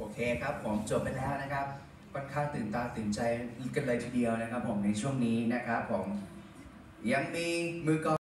เคครับผมจบไปแล้วนะครับค่อนข้างตื่นตาตื่นใจกันเลยทีเดียวนะครับผมในช่วงนี้นะครับผมยังมีมือกลอง